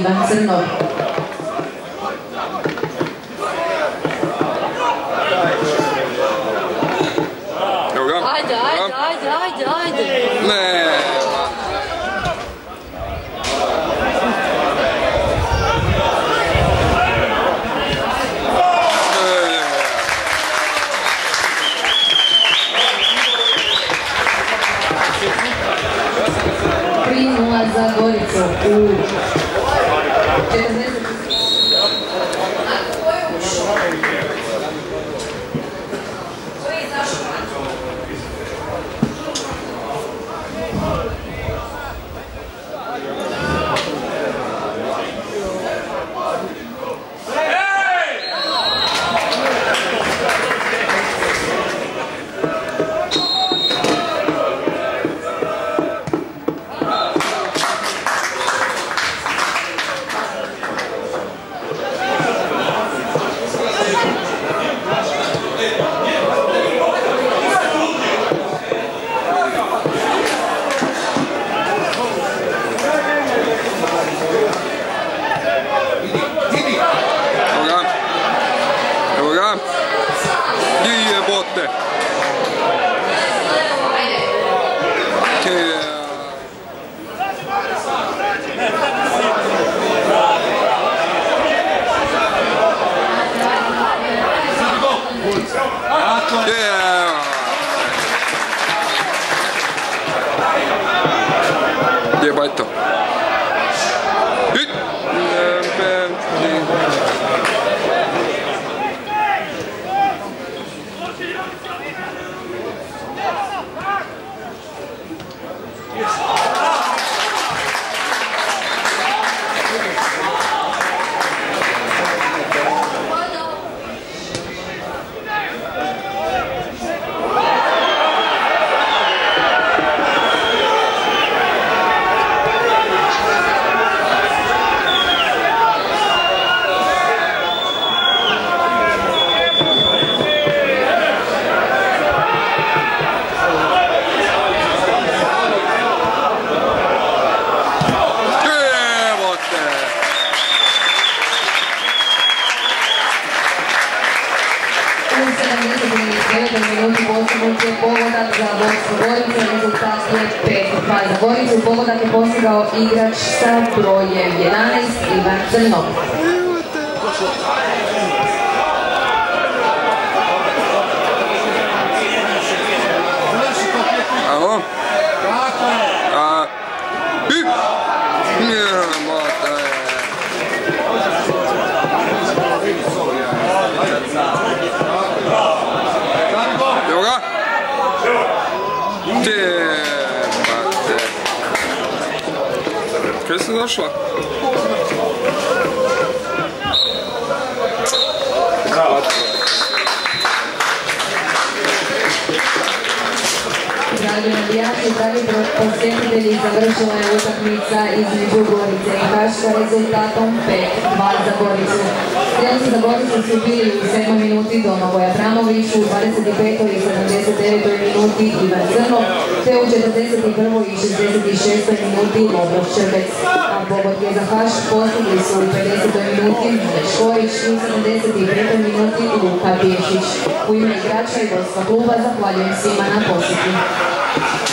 Ivan Crnov. Ajde. Ne. Za Goricu u 40. Baito. Pogodak za vodstvo Gorice, rezultat je 5-2 za Goricu. Pogodak je postigao igrač sa brojem 11, Ivan Crnov. Alo? Evo ga? Kaj si došla? Dragi navijači, dragi posjetitelji, završila je utakmica između Gorice i Haška rezultatom 5-2 za Goricu. Strelci za Goricu su bili u 7. minuti Domagoj Abramović, u 25. i 79. minuti Ivan Crnov, te u 41. i 66. minuti Lovro Ščebec. A pogodke za Haš postigli su u 50. minuti Mile Škorić i u 75. minuti Luka Pješić. U ime igrača i vodstva kluba zahvaljujem svima na posjeti.